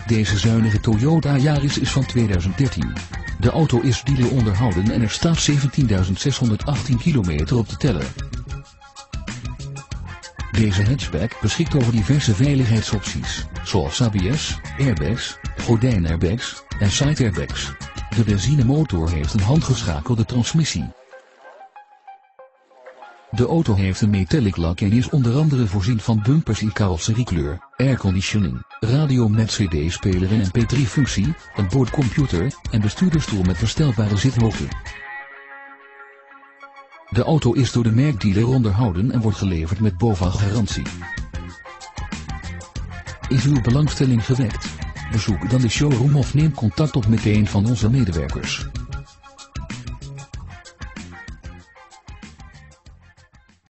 Deze zuinige Toyota Yaris is van 2013. De auto is dealer onderhouden en er staat 17.618 kilometer op te tellen. Deze hatchback beschikt over diverse veiligheidsopties, zoals ABS, airbags, gordijnairbags en side airbags. De benzinemotor heeft een handgeschakelde transmissie. De auto heeft een metallic lak en is onder andere voorzien van bumpers in carrosseriekleur, airconditioning, radio met cd-speler en mp3-functie, een boordcomputer en bestuurdersstoel met verstelbare zithoogte. De auto is door de merkdealer onderhouden en wordt geleverd met BOVAG-garantie. Is uw belangstelling gewekt? Bezoek dan de showroom of neem contact op met een van onze medewerkers.